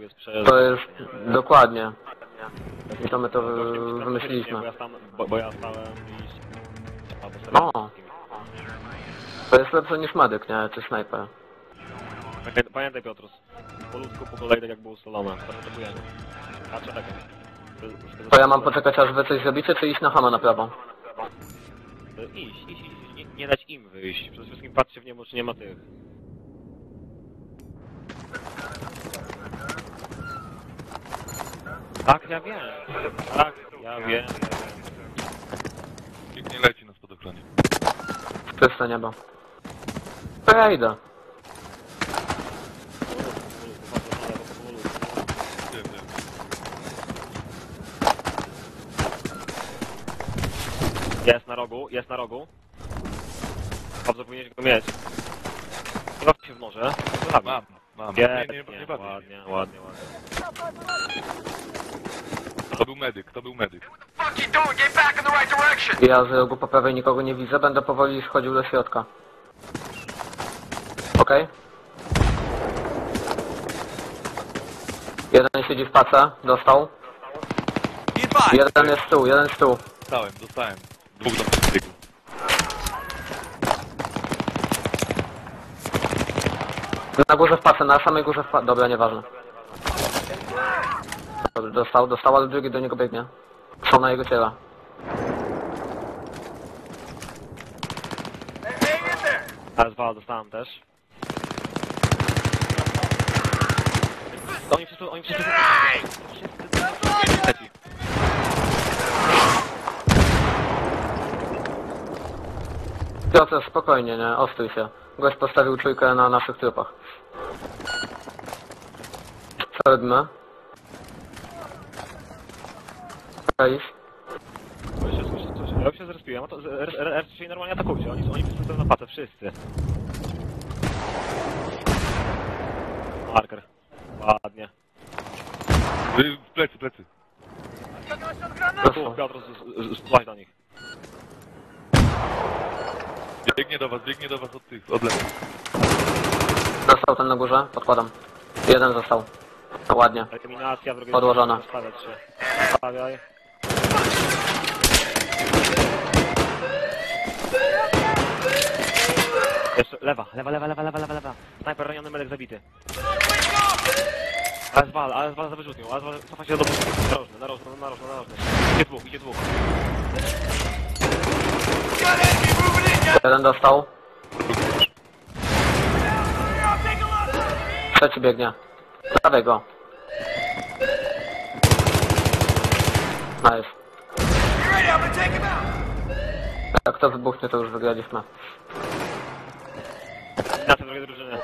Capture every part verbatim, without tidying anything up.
jest przejazd. To jest... dokładnie. I to my to wy- wymyśliliśmy. Bo ja, tam, bo, bo ja stałem i... No. To jest lepsze niż medyk, nie? Czy snajper. Pamiętaj, Piotrus. Polutku po kolei, tak jak było ustalone. Startujemy. A czekaj. To ja mam poczekać, aż wy coś zrobicie, czy iść na hama na prawo? Iść, iść, iść. Nie, nie dać im wyjść. Przede wszystkim patrzcie w niebo, czy nie ma tych. Tak, ja wiem. Tak, ja wiem. Nikt nie leci na spadochronie. Czyste niebo. To ja idę. Wiem, wiem. Jest na rogu, jest na rogu. Dobrze, powinieneś go mieć. Chyba się w morze. Mam, mam. Nie, Nie, nie, nie, nie bawię. ładnie, ładnie, ładnie. To był medyk, to był medyk. Ja z rogu po prawej nikogo nie widzę, będę powoli schodził do środka. Okej? Jeden siedzi w pace, dostał. Jeden jest z tyłu, jeden z tyłu. Dostałem, dostałem. Dwóch do medyków. Na górze w pace, na samej górze w pace. Dobra, nieważne. Dobrze, dostał, dostał, ale drugi do niego biegnie. Są na jego ciele. S dwa dostałem też. Oni wszyscy, oni wszyscy... Leci. Piotr, spokojnie, nie? Ostój się. Gość postawił trójkę na naszych trupach. Co robimy? Okej. Słyszę, słyszę, słyszę. Ja już się zrespiłem, a to R trzy normalnie atakujcie. Oni, oni wszyscy są na patę, wszyscy. Marker. Ładnie. Y, W plecy, plecy. Tu, Piotr, spłaś do nich. Biegnie do was, biegnie do was od tych, od lewej. Dostał ten na górze, podkładam. Jeden został. Ładnie. Eliminacja, wrogie... Podłożona. Stawiać się. Stawiaj. Jeszcze, lewa, lewa, lewa, lewa, lewa, lewa, lewa. Snajper raniony, medek zabity. Ale zwal, ale zwal za wyrzutnią, ale zwal, cofa się do domu. Narożny, narożny, narożny, narożny. Idzie dwóch, idzie dwóch. Jeden dostał. Trzeci biegnie. Prawej go. Nice. Jak to wybuchnie, to już wygraliśmy. Na te drugie drużyny.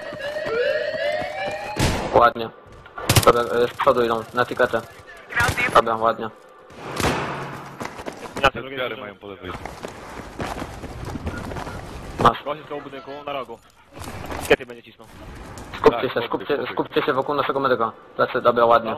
Ładnie. Dobra, e, z przodu idą, na tikety. Dobra, ładnie. Na te drugie Wiary drużyny. mają po lewej. Masz. Gość z koło budynku, na rogu. Kiedy będzie cisnął? Skupcie Tak, się, podbieg, skupcie, podbieg. skupcie się wokół naszego medyka. Plecy, dobra, ładnie.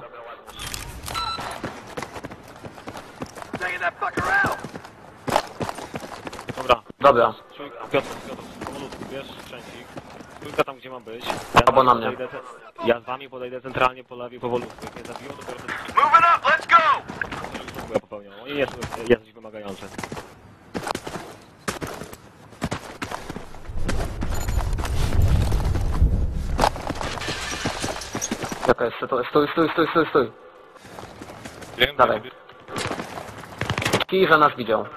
Dobra. Dobra. Trójka, Piotr, Piotr, powolutku, bierz sprzęcik. Trójka tam, gdzie ma być. Ja Albo z na wami mnie. podejdę ce- Ja z wami podejdę centralnie po lewej powolutku. Jak nie zabiją, dopiero to ja popełniam. Oni nie są jacyś wymagający. Okej, stój, stój, stój, stój, stój, stój. Wiem, Dawaj. wiem, Kij, że nas widział.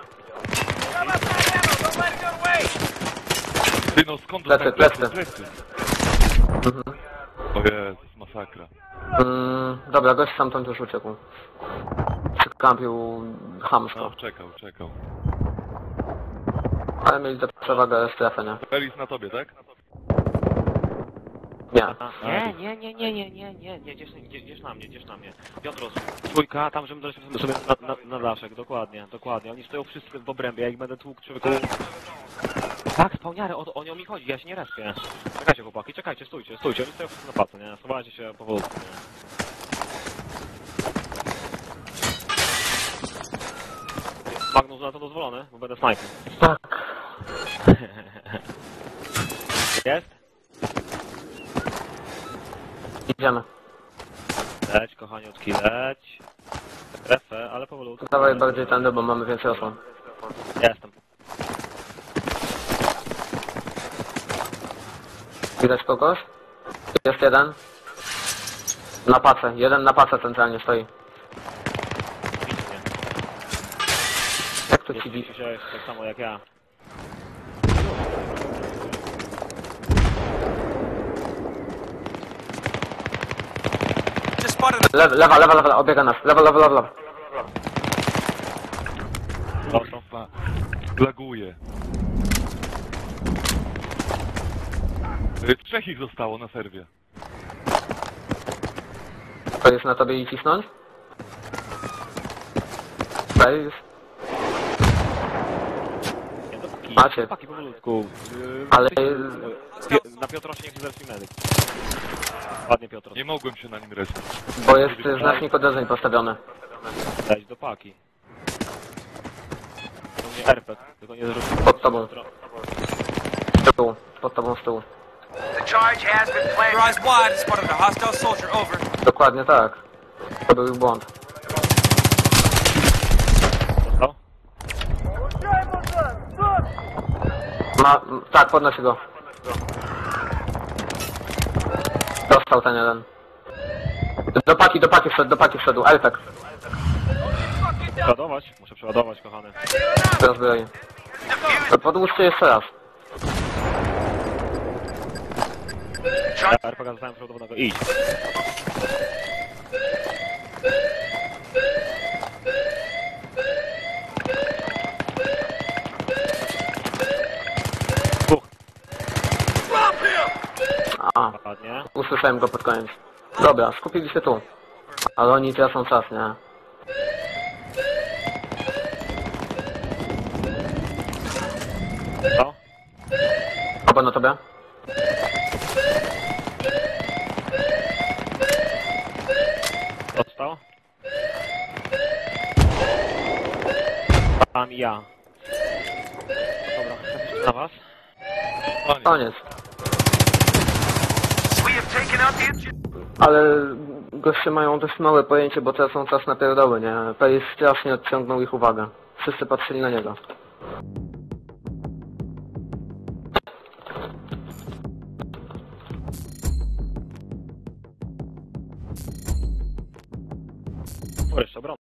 Ty no skąd Plecy, dostałem plecy. plecy? Mhm. O Jezus, masakra. Mm, dobra, gość stamtąd już uciekł. Przykampił chamsko. No, czekał, czekał. Ale mieli tę przewagę strefy, nie? Felis na tobie, tak? Nie. Nie, nie, nie, nie, nie, nie, nie, nie, gdzieś, gdzieś, gdzieś na mnie, gdzieś na mnie. Piotrus, trójka, tam żebym daliśmy sobie na, na, na daszek, dokładnie, dokładnie. Oni stoją wszyscy w obrębie, ja ich będę tłukł człowieku. Tak, spełniary, o, o nie o mi chodzi, ja się nie respię. Czekajcie chłopaki, czekajcie, stójcie, stójcie, oni stoją wszyscy na pacu, nie? Schowajcie się powolutku, nie? Magnus na to dozwolony, bo będę snajpem. Tak. Jest? Idziemy. Leć, kochaniutki, leć. Strefę, ale powolutku. Dawaj bardziej tędy, bo mamy więcej osłon. Jestem. Widać kogoś? Jest jeden. Na pace. Jeden na pace centralnie stoi. Widzisz mnie. Jak to Jest ci widzi? wziąłeś tak samo jak ja. Just spotted Lewa, lewa, lewa, lewa, obiega nas. Lewa, lewa, lewa, lewa. Dostał. Kurwa. Laguje. Y, Trzech ich zostało na serwie. To jest na tobie i cisnąć? Daj już. Nie, do paki. Macie. Do paki powolutku. Yy, Ale- Pi- Na Piotrosie niech się zerwi medyk. Ładnie Piotr. Nie mogłem się na nim respić. Bo jest y, znacznik uderzeń postawiony. Dać do paki. To mnie R P G, tylko nie zrób. Pod tobą. Z tyłu. Pod tobą z tyłu. the charge has been planted. Your eyes wide and spotted a hostile soldier. Over. Dokładnie tak. To był ich błąd. Dostał? Ma... Tak, podnosi go. Dostał ten jeden. Do paki, do paki wszedł, do paki wszedł. Elfek. Przeładować? Muszę przeładować, kochany. Rozbroi. Podłóżcie jeszcze raz. Ja R P G zostałem przeładowanego. Idź. Dwóch. A, Ładnie. usłyszałem go pod koniec. Dobra, skupili się tu. Ale oni tracą czas, nie? Co? Oba na tobie? Dostał? Tam i ja. Dobra, przejdę na was. Koniec. Koniec. We have taken out the engine. Ale goście mają dość małe pojęcie, bo tracą czas na pierdoły, nie? Paris strasznie odciągnął ich uwagę. Wszyscy patrzyli na niego.